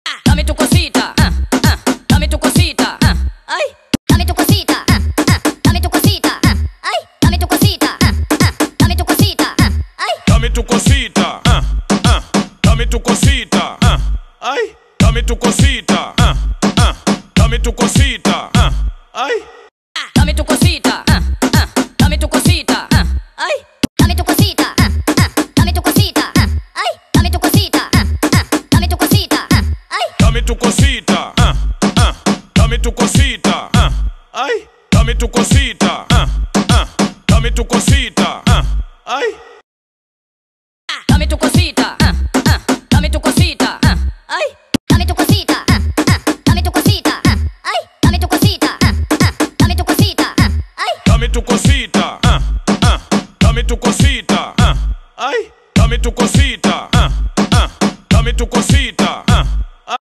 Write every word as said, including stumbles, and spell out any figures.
Dame tu cosita, ah, ah, dame tu cosita, ah, ay, dame tu cosita, ah, ah, dame tu cosita, ah, ay, dame tu cosita, ah, ah, dame tu cosita, ah, ay, dame tu cosita, ah, ah, dame tu cosita, ah, ay, dame tu cosita, ah, ah, dame tu cosita, ah, ay, dame tu cosita, ah, ah, dame tu cosita, ah, ay, dame tu cosita, ah, ah, dame tu cosita, ah, ay, dame tu cosita, ah, ah, dame tu cosita, ah, ay, dame tu cosita, ah, ah, dame tu cosita, ah, ay, dame tu cosita, ah, ah, dame tu cosita, ah, ay, dame tu cosita, ah, ah, dame tu cosita, ah, ay, dame tu cosita, ah, ah, dame tu cosita, ah, ay, dame tu cosita, ah, ah, dame tu cosita, ah, ay, dame tu cosita, ah, ah, dame tu cosita, ah, ay, dame tu cosita.